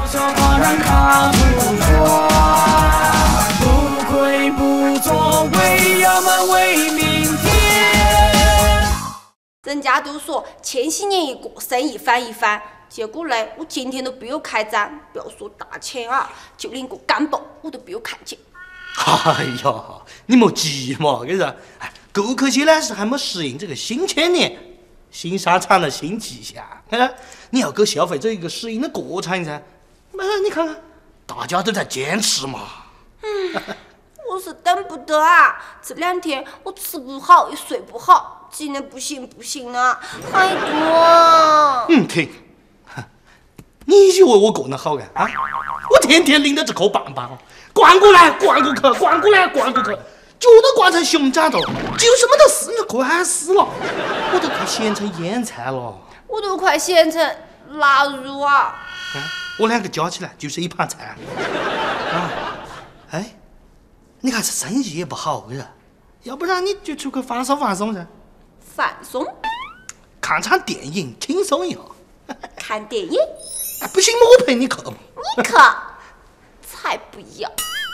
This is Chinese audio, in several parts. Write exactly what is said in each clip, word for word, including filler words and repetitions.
说话让他不说，不愧不作为要么为明天。 人家都说千禧年一过，生意翻一番。结果呢，我今天都没有开张，不要说大钱啊，就连个干包我都没有看见。 哎呀，你莫急嘛，跟着，哎，顾客些呢是还没适应这个新千年、新商场的新气象，哎，你要给消费者一个适应的过程噻。哎，你看看，大家都在坚持嘛。 嗯，我是等不得啊！这两天我吃不好，也睡不好，急得不行不行了，太多。 嗯，停。你以为我过得好干啊？我天天拎着这颗棒棒，逛过来逛过去，逛过来逛过去，脚都挂成熊掌着，就是没得事，你惯死了，我都快咸成腌菜了。 我都快咸成腊肉啊！ 啊，我两个加起来就是一盘菜。啊，哎，你看这生意也不好是，要不然你就出去放松放松噻。 放松？ 看场电影，轻松一下。 看电影？ 哎，不行，我陪你去。 你去？才不要！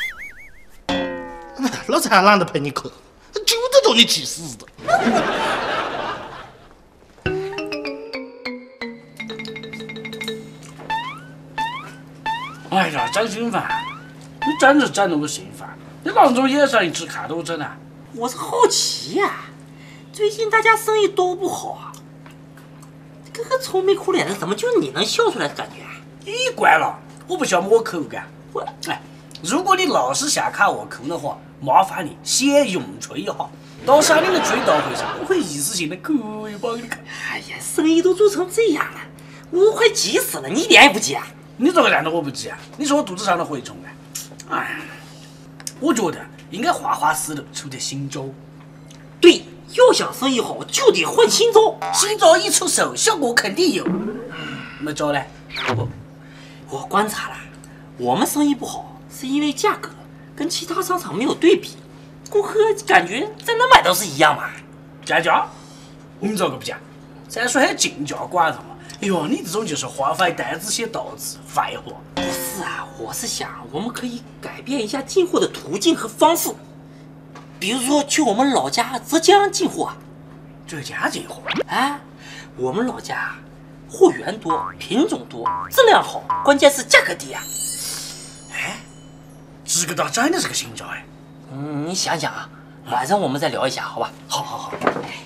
老子还懒得陪你去，就得着你气死的。 哎呀，张新凡，你真是整了个心烦，你啷种眼神一直看着我整啊？ 我是好奇呀、啊，最近大家生意都不好啊。这个愁眉苦脸的，怎么就你能笑出来的感觉啊？ 你惯了，我不需要抹口干。我哎，如果你老是想看我抠的话，麻烦你先咏吹一下，到时候你的吹到会上，我会一次性的抠一把给你看。 哎呀，生意都做成这样了，我快急死了，你一点也不急啊？ 你这个难道我不急啊？你说我肚子上的蛔虫啊？哎，我觉得应该花花石头出点新招。 对，要想生意好，就得换新招。 新招一出手，效果肯定有。没招嘞？ 不，我观察了，我们生意不好是因为价格跟其他商场没有对比，顾客感觉在哪买都是一样嘛。 降价？我们这个不降，再说还进价管着嘛。哎呦，你这种就是花费单子写倒字，废话。 不是啊，我是想我们可以改变一下进货的途径和方式，比如说去我们老家浙江进货。 浙江进货？ 啊，我们老家货源多，品种多，质量好，关键是价格低啊。 哎，这个倒真的是个新招哎。 嗯，你想想啊，晚上我们再聊一下，好吧？ 好好好。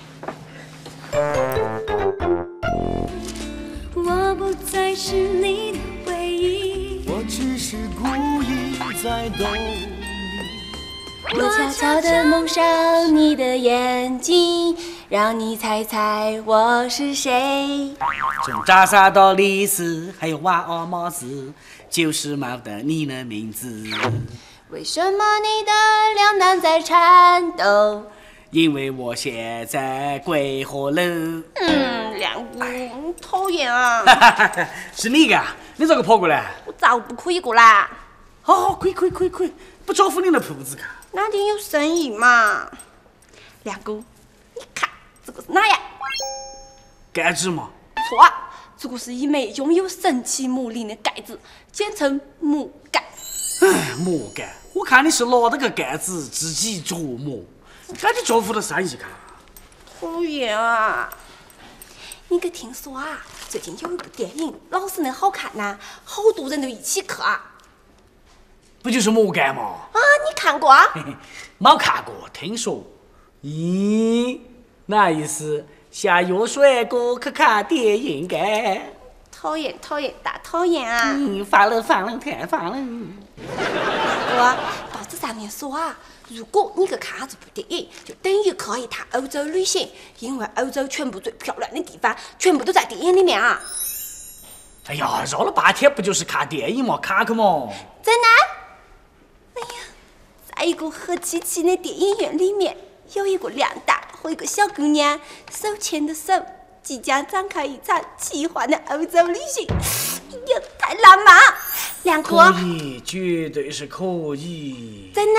我不再是你的唯一，我只是故意在逗你。 我悄悄地蒙上你的眼睛，让你猜猜我是谁。 从扎沙到丽丝，还有瓦尔马斯，就是冒的你的名字。 为什么你的两胆在颤抖？ 因为我现在归河楼。 嗯，亮哥，你讨厌啊！ 是你干？你咋个跑过来？ 我早不可以过来。 好好，可以可以可以可以，不招呼你的铺子看。 哪天有生意嘛？亮哥，你看这个是哪呀？ 盖子嘛？ 错啊，这个是一枚拥有神奇魔力的盖子，简称魔盖。 哎，魔盖，我看你是拿这个盖子自己琢磨。赶紧招呼的生意看。 讨厌啊！你可听说啊？最近有一部电影，老是能好看呐、啊，好多人都一起去啊。 不就是魔盖吗？ 啊，你看过啊？ 没看过，听说。咦，那意思下药水哥去看电影该？ 讨厌讨厌大讨厌啊！ 嗯，烦了烦了太烦了。 哥，报纸上面说啊，如果你去看这部电影，就等于去了一趟欧洲旅行，因为欧洲全部最漂亮的地方全部都在电影里面啊。 哎呀，绕了半天不就是看电影嘛，看去嘛。 真的？哎呀，在一个黑漆漆的电影院里面，有一个靓蛋和一个小姑娘手牵着手，即将展开一场奇幻的欧洲旅行。哎呀，太浪漫！亮哥， 可以，绝对是可以。 真的？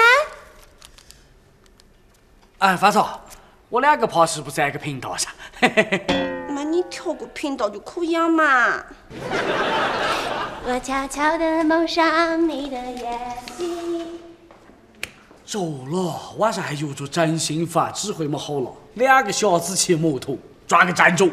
哎，发嫂，我两个怕是不在一个频道上。 那你调个频道就可以了嘛。 我悄悄地蒙上你的眼睛。 走了，晚上还约着张新凡指挥么好了，两个小子骑摩托抓个站住。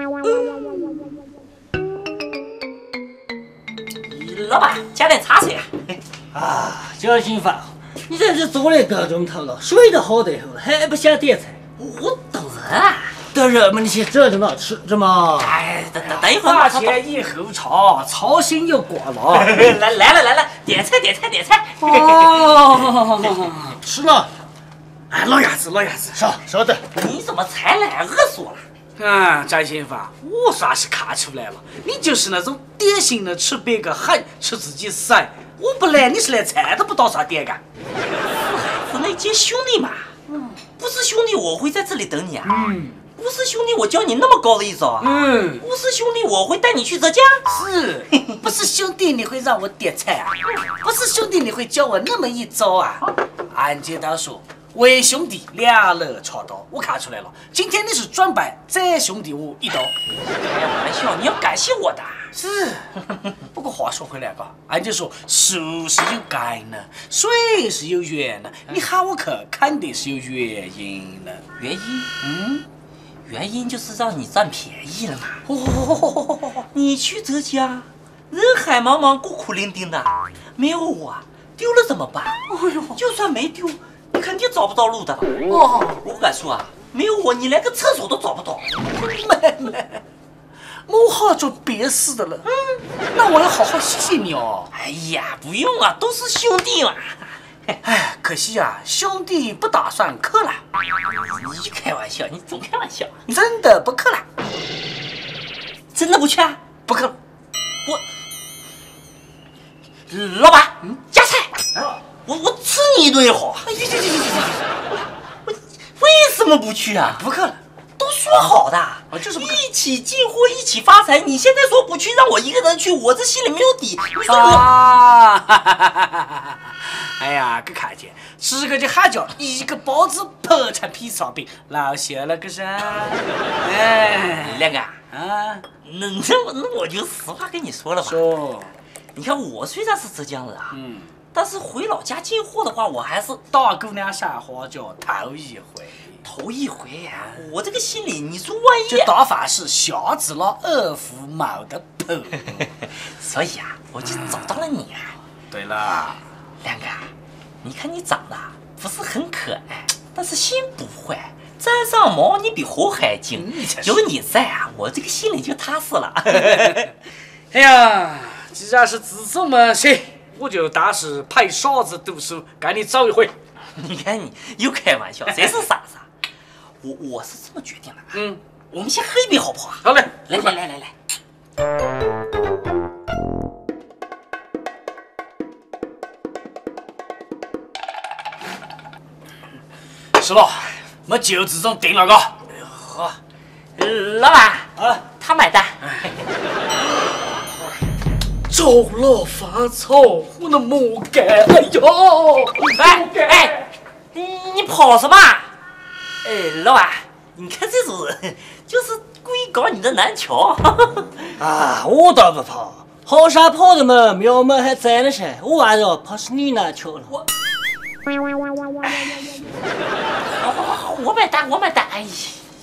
老板，加点茶水啊！ 啊，蒋新凡，你在这坐了一个钟头了，睡得好得很，还不想点菜？ 我等人啊！ 等人嘛，你先坐着嘛，吃着嘛。 哎，等等等一会儿， 花前以后茶，操心有挂了。 来来了来了，点菜点菜点菜。 哦，吃了。 哎，老爷子老爷子， 稍稍等。 你怎么才来？饿死我了！ 啊，张新凡，我算是看出来了，你就是那种典型的吃别个狠，吃自己省。我不来，你是连菜都不打算点干。 是那些兄弟嘛，嗯，不是兄弟我会在这里等你啊。嗯，不是兄弟我教你那么高的一招啊。 嗯， 不是兄弟我会带你去浙江。 是，不是兄弟你会让我点菜啊？不是兄弟你会教我那么一招啊？按简单说。为兄弟两肋插刀，我看出来了，今天你是准备宰兄弟我一刀。 开玩笑，你要感谢我的。 是，不过话说回来吧，按就说树是有根的，水是有源的，你喊我去肯定是有原因的。 原因？嗯，原因就是让你占便宜了嘛。 哦， 你去浙江，人海茫茫，孤苦伶仃的，没有我，丢了怎么办？ 哎呦， 就算没丢。你肯定找不到路的。 哦， 我敢说啊，没有我，你连个厕所都找不到。 妹妹，我好做别死的了。嗯，那我要好好谢谢你哦。 哎呀，不用啊，都是兄弟嘛。 哎，可惜啊，兄弟不打算去了。 你开玩笑，你总开玩笑。 真的不去了？ 真的不去啊？ 不去了。 我，老板，嗯，加菜。啊我我吃你一顿也好。哎呀呀呀呀！我为什么不去啊？ 不去了， 都说好的， 啊，就是不去。 一起进货，一起发财。你现在说不去，让我一个人去，我这心里没有底。你说我…… 啊！哎呀，给看见，吃个就喊叫，一个包子拍成披萨饼，老谢了个噻。哎， 亮哥啊， 那那那我就实话跟你说了吧。 说， 你看我虽然是浙江人啊， 嗯。 但是回老家进货的话，我还是大姑娘上花轿头一回， 头一回呀、啊！我这个心里，你说万一这大凡是瞎子了二胡冇得破， 所以啊，我就找到了你啊。 对了， 亮哥，你看你长得不是很可爱，但是心不坏，沾上毛你比猴还精。有你在啊，我这个心里就踏实了。 哎呀，既然是自作嘛，行。我就当是陪傻子读书，跟你走一回。 你看你又开玩笑，谁是傻子啊？我我是这么决定的。 嗯， 我们先喝一杯好不好？ 好嘞， 来来来来来。 是了，我就这种定了个。 好，老板啊，他买单。 走了，发臭，我的魔改，哎呦！ 哎哎，你跑什么？哎，老板，你看这种人就是故意搞你的南桥。 啊，我倒不跑，好啥跑的嘛，苗门还在呢噻，我晚上怕是你南桥了。 我，好好好，我买单，我买单。哎呀。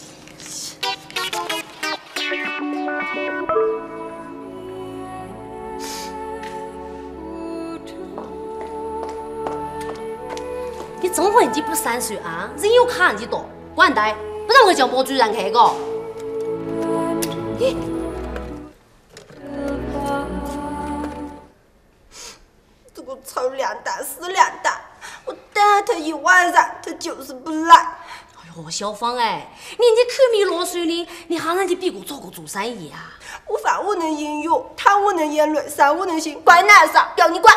你中华人家不是三岁啊，人有卡人家多，管带，不让我叫毛主任开个。你这个臭两蛋死两蛋，我等他一晚上，他就是不来。 哎呦，小芳哎，人家口米落水的，你喊人家比我早个做生意啊？ 我饭我能应用，汤我能眼泪，山我能行，管哪啥，不要你管。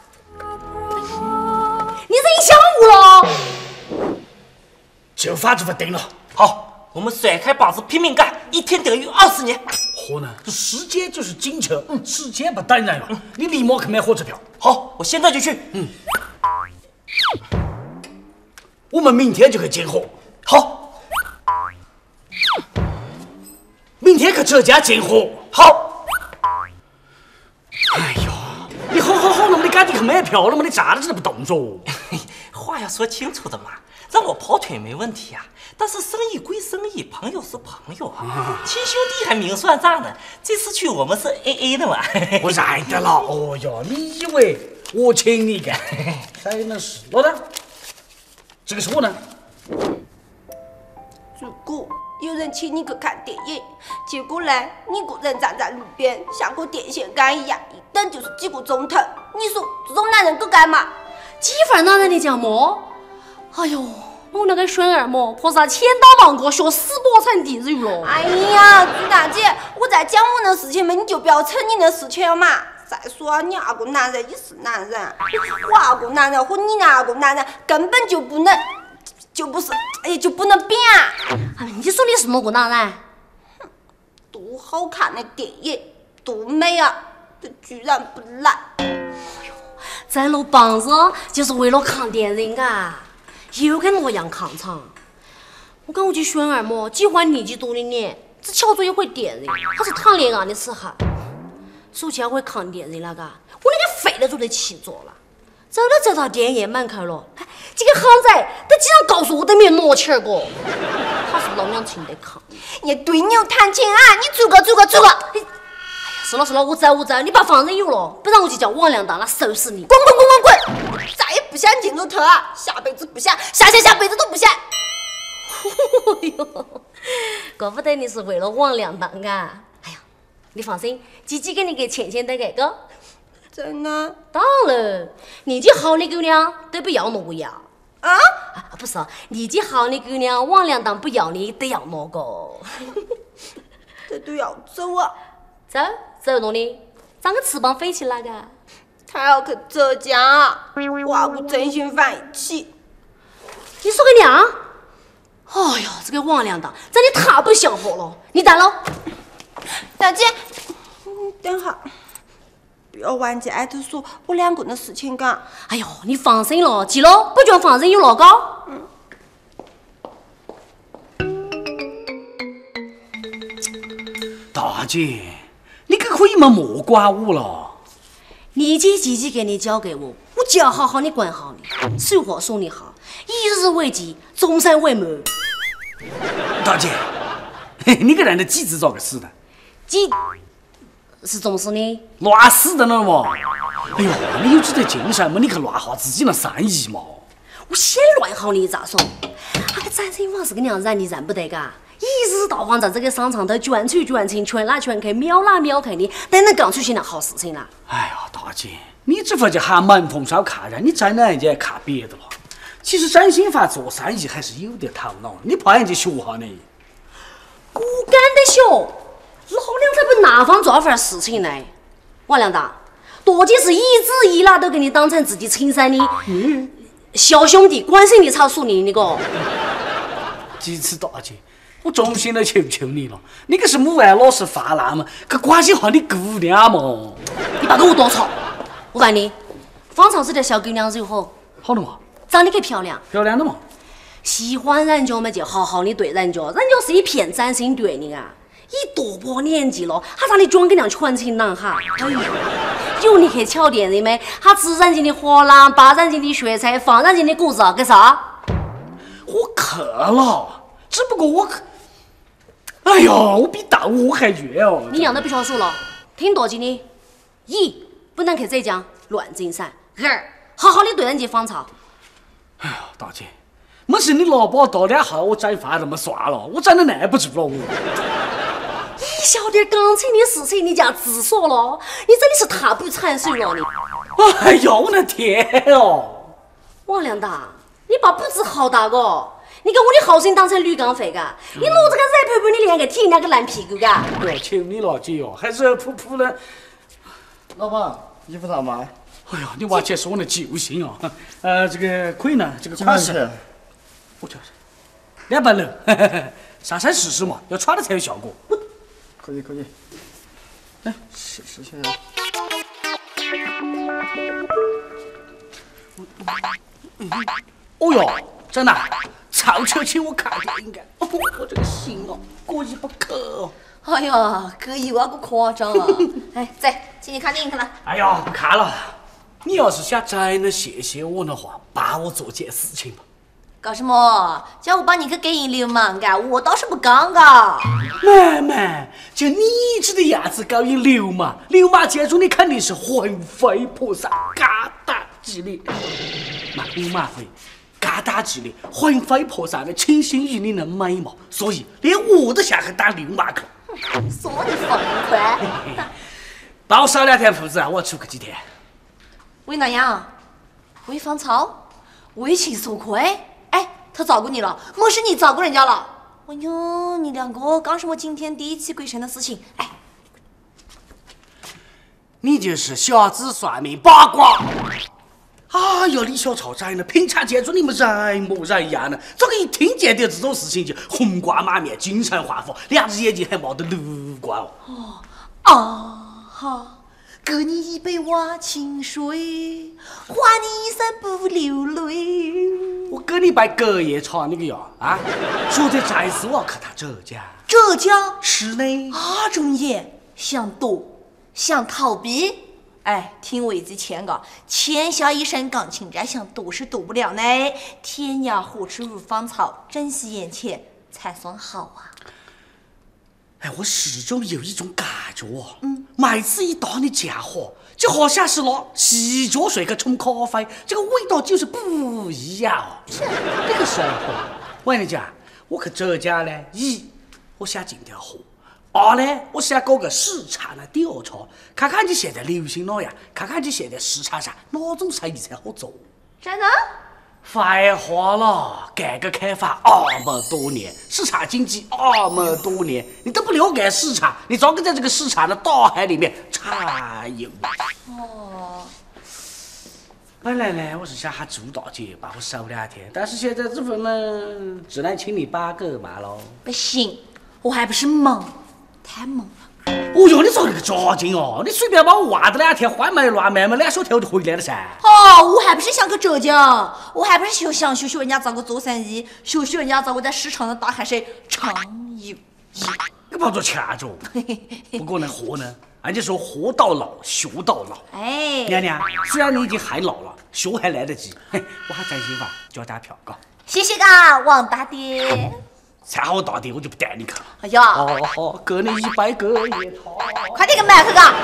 你是影响我了。 就反这么定了。 好，我们甩开膀子拼命干，一天等于二十年。 可能这时间就是金钱，嗯，时间不等人了。嗯，你立马去买火车票。 好，我现在就去。 嗯，我们明天就去进货。 好， 明天去浙江进货。好。 哎呀，你好好好，那么你赶紧去买票了嘛？你站着这不动作？ 话要说清楚的嘛，让我跑腿没问题啊。但是生意归生意，朋友是朋友啊，亲兄弟还明算账呢。这次去我们是 A A 的嘛。 我认得了。哦哟，你以为我请你干？才能是。老张，这个是我呢。 如果有人请你去看电影，结果呢，你个人站在路边，像个电线杆一样，一等就是几个钟头。你说这种男人够干嘛？ 几份男人的讲么？哎呦，我那个孙儿么，菩萨千刀万剐，学死不成地狱了。 哎呀，朱大姐，我在讲我的事情嘛，你就不要扯你的事情了嘛。再说你那个男人也是男人，我那个男人和你那个男人根本就不能，就不是，哎，就不能比啊！ 哎，你说你是么个男人？ 多好看的电影，多美啊！这居然不来。 在路帮子就是为了看电影啊，又跟洛阳看场。我跟我的孙儿么，结婚年纪多的年，只瞧着一回电影，他是谈恋爱的时候。说起来会看电影那个，我那个肺都都得气着了。走都走到电影门口了，这个汉仔他竟然告诉我都没拿钱过，他是老娘请得看。 你对牛弹琴啊！你走个走个走个！哎呀， 是了是了，我走我走，你把房子有了，不然我就叫王良当来收拾你。 滚滚滚滚滚！再也不想进入头啊！下辈子不想，下下下辈子都不想。 哎呦，怪不得你是为了王良当啊！哎呀，你放心，姐姐给你给钱钱的给个。 真的？ 当然，年纪好的姑娘都不要那个呀。 啊？ 啊不是，年纪好的姑娘王良当不要你，得要那个。 这都要走啊！ 走走哪里？长个翅膀飞起来个？ 他要去浙江啊！哇，我真心烦一起。 你说个娘？哎呀，这个王良当真的太不像话了！你等喽。 大姐，你等下。不要忘记挨头说我两个人的事情干。 哎呦，你放心了，记了，不准放人有老高。嗯。 大姐，你可可以嘛莫管我了。 年纪姐姐给你交给我，我就要好好的管好你。俗话说得好，一日为鸡，终身为母。 大姐，你个人的鸡子咋个死的？ 鸡。是怎么死的？ 乱死的了嘛！哎呦，你有这点精神嘛？你去乱下自己的生意嘛！ 我先乱好你咋说？那个展厅房是个娘认你认不得噶，一日到晚在这个商场头转去转去，圈来圈去，瞄来瞄去的，等能干出些那好事情了。 哎呀，大姐，你这会就喊门缝烧客人，你再难就看别的了。其实展心房做生意还是有点头脑，你怕人家学下你？ 我干得学。老娘才不拿方做份事情呢！王良当，多姐是一直以来都给你当成自己亲生的嗯小兄弟，关心你操属你那个。 几次大姐，我衷心的求求你了，你可是母爱老实发难嘛，可关心下你姑娘嘛！ 你别跟我多吵！我问你，方长这条小姑娘如何？ 好的嘛， 长得可漂亮， 漂亮的嘛。 喜欢人家嘛就好好的对人家，人家是一片真心对你啊。一多把年纪了，还让你装个那纯情男孩？哎呦，有你去瞧电影没？还吃人家的花篮，扒人家的雪菜，放人家的果子，干啥？ 我去了，只不过我可……哎呀，我比大我还冤哦！ 你娘都不晓说了，听多几呢？一不能去浙江乱进山，二好好的对人家芳草。 哎呀，大姐，没事，你老把我打两下，我再饭那么算了，我真的耐不住了我。 你晓点感情的事情，你就自说了，你真的是太不成熟了你。 哎呀，我的天哦！ 王良当，你把不知好大个，你给我的好心当成驴肝肺噶，你拿这个热盆盆的脸给踢两个烂屁股噶。 哎呀，求你了姐哦，还热扑扑的。 老板，衣服咋买？ 哎呀，你完全是我的救星啊！呃，这个可以呢，这个款式，我就是两百六，上身试试嘛，要穿的才有效果。 可以可以，来试试下。 哦哟，真的，凑凑起我看就应该。哦，我这个心哦，过意不去哦。 哎呀，这一万个夸张啊！哎，走，请你看电影去了。 哎呀，不看了。你要是想真的谢谢我的话，帮我做件事情吧。 搞什么？叫我帮你去给引流氓啊？我倒是不干噶。 妹妹，就你这个样子搞引流氓，流氓见住你肯定是魂飞魄散，嘎达激烈。嘛，流氓会嘎达激烈，魂飞魄散的倾心于你的美貌，所以连我都想去当流氓去。 说你放宽。 帮我少两天铺子，我要出去几天。 为哪样？为芳草？为情所亏？哎，他照顾你了，莫是你照顾人家了？哎呦，你两个干什么惊天地泣鬼神的事情？哎， 你就是瞎子算命八卦。哎呀，李小超真的，平常见着你们人模人样的，这个一听见点这种事情就红光满面、精神焕发，两只眼睛还冒得绿光哦。 哦啊哈。给你一杯挖清水，还你一生不流泪。 我给你杯隔夜茶，你个呀啊！说的这次我要去趟浙江。 浙江是嘞。 啊，中爷想躲，想逃避。哎，听我之前个，欠下一身感情债，想躲是躲不了呢。天涯何处无芳草，珍惜眼前才算好啊。 哎，我始终有一种感觉哦，嗯，每次一到你家伙，就好像是拿洗脚水去冲咖啡，这个味道就是不一样哦。是这个生活，我跟你讲，我去浙江呢，一我想进条河，二呢，我想搞个市场的调查，看看你现在流行哪样，看看你现在市场上哪种生意才好做。 真的？ 废话了，改革开放那么多年，市场经济那么多年，你都不了解市场，你早跟在这个市场的大海里面畅游。 哦。 本来呢，我是想喊朱大姐把我收两天，但是现在这份呢，只能请你八个嘛喽。 不行，我还不是忙，太忙了。 哦哟，你找那个抓紧哦！你随便把我玩的两天，欢没乱卖嘛，两小条就回来了噻。 哦，我还不是想去浙江，我还不是想想学学人家咋个做生意，学学人家咋个在市场的大海上畅游。 你把我掐住。不过呢，活呢，人家说活到老，学到老。 哎， 娘娘，虽然你已经很老了，学还来得及，嘿，我还真心话交点票嘎。 谢谢嘎，王大爹。 再好大点，我就不带你去了。 哎呀， 哦好，给你一杯隔夜茶。 快点给买去嘎！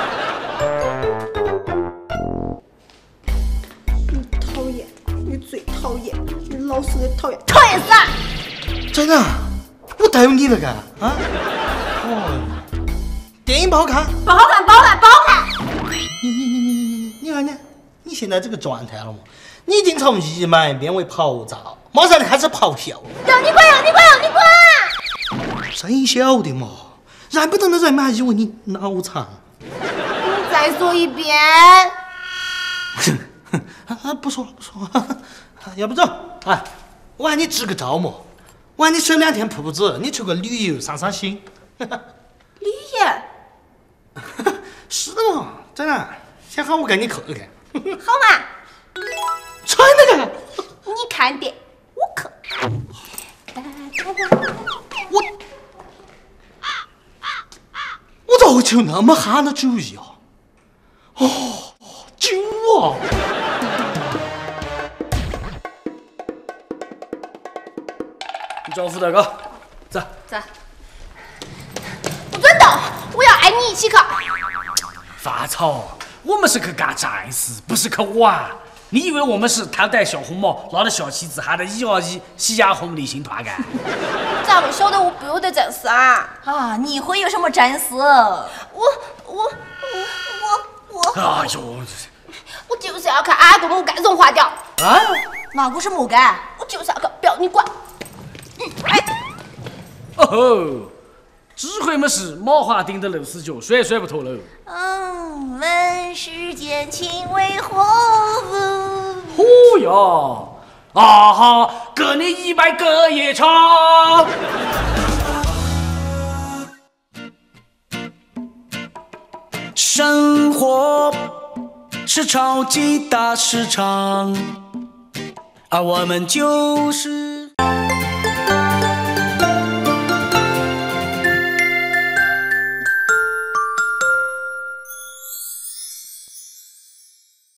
你讨厌，你最讨厌，你老是的讨厌，讨厌死了！ 真的，我逗你了嘎啊！哦，电影不好看， 不好看，不好看，不好看！ 你你你你你你看你，你现在这个状态了嘛？你已经从义卖变为跑灶，马上开始咆哮。 让你滚，让你滚，让你滚！ 真晓得嘛，认不得的人们还以为你脑残。 你再说一遍。 啊，不说了，不说了，要不走？哎，我喊你支个招嘛，我喊你省两天铺子，你出个旅游散散心。 旅游？ 是的嘛，真的，先喊我跟你去看。 好嘛。 穿那个， 你看点，我可。 我我咋会就那么憨的主意啊？哦，酒啊！ 你找副大哥，走走。不准动！我要挨你一起去。 发草，我们是去干正事，不是去玩。你以为我们是头戴小红帽，拿着小旗子喊的一二一夕阳红旅行团干？ 咋不晓得我不有的正事啊？啊，你会有什么正事？我我我我我。 哎呦， 我就是要看俺个木杆融化掉。 啊？ 哪个是木杆？我就是要看，不要你管。嗯，哎。 哦吼，智慧么是马化顶的六十九，甩甩不脱喽。 嗯，问世间情为何物？ 哦哟，啊哈，给你一杯隔夜茶。生活是超级大市场，而我们就是。